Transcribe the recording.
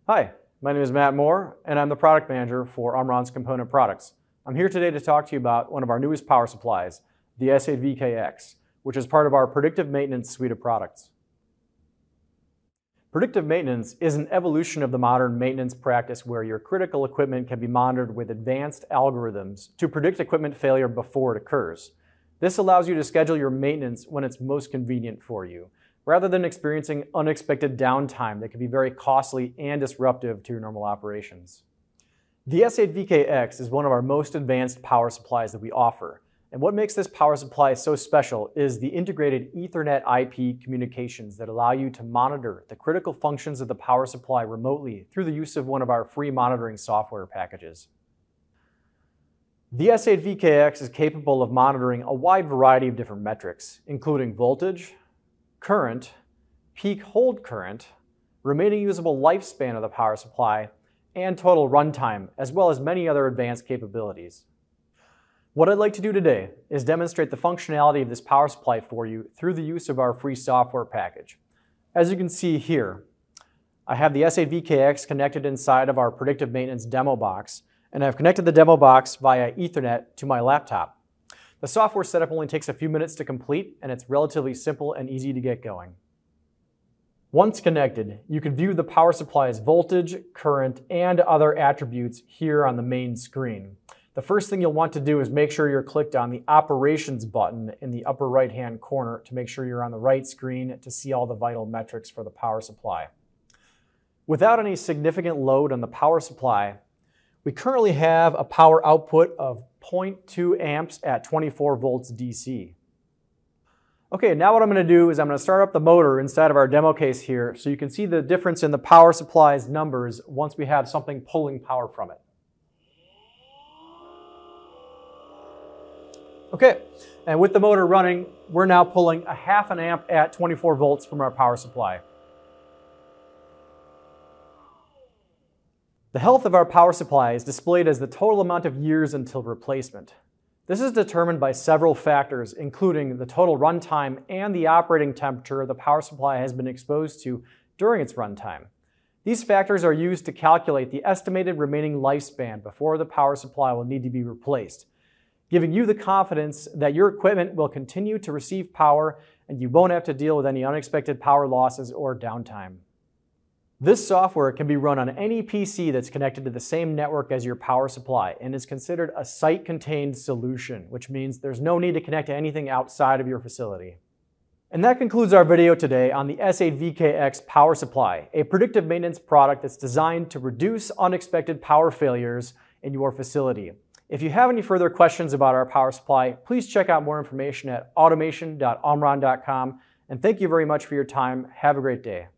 Hi, my name is Matt Moore, and I'm the product manager for Omron's component products. I'm here today to talk to you about one of our newest power supplies, the S8VK-X, which is part of our Predictive Maintenance suite of products. Predictive maintenance is an evolution of the modern maintenance practice where your critical equipment can be monitored with advanced algorithms to predict equipment failure before it occurs. This allows you to schedule your maintenance when it's most convenient for you, rather than experiencing unexpected downtime that can be very costly and disruptive to your normal operations. The S8VK-X is one of our most advanced power supplies that we offer, and what makes this power supply so special is the integrated Ethernet IP communications that allow you to monitor the critical functions of the power supply remotely through the use of one of our free monitoring software packages. The S8VK-X is capable of monitoring a wide variety of different metrics, including voltage, current, peak hold current, remaining usable lifespan of the power supply, and total runtime, as well as many other advanced capabilities. What I'd like to do today is demonstrate the functionality of this power supply for you through the use of our free software package. As you can see here, I have the S8VK-X connected inside of our Predictive Maintenance demo box, and I've connected the demo box via Ethernet to my laptop. The software setup only takes a few minutes to complete, and it's relatively simple and easy to get going. Once connected, you can view the power supply's voltage, current, and other attributes here on the main screen. The first thing you'll want to do is make sure you're clicked on the Operations button in the upper right-hand corner to make sure you're on the right screen to see all the vital metrics for the power supply. Without any significant load on the power supply, we currently have a power output of 0.2 amps at 24 volts DC. Okay, now what I'm going to do is I'm going to start up the motor inside of our demo case here so you can see the difference in the power supply's numbers once we have something pulling power from it. Okay, and with the motor running, we're now pulling a half an amp at 24 volts from our power supply. The health of our power supply is displayed as the total amount of years until replacement. This is determined by several factors, including the total runtime and the operating temperature the power supply has been exposed to during its runtime. These factors are used to calculate the estimated remaining lifespan before the power supply will need to be replaced, giving you the confidence that your equipment will continue to receive power and you won't have to deal with any unexpected power losses or downtime. This software can be run on any PC that's connected to the same network as your power supply and is considered a site-contained solution, which means there's no need to connect to anything outside of your facility. And that concludes our video today on the S8VK-X power supply, a predictive maintenance product that's designed to reduce unexpected power failures in your facility. If you have any further questions about our power supply, please check out more information at automation.omron.com. And thank you very much for your time. Have a great day.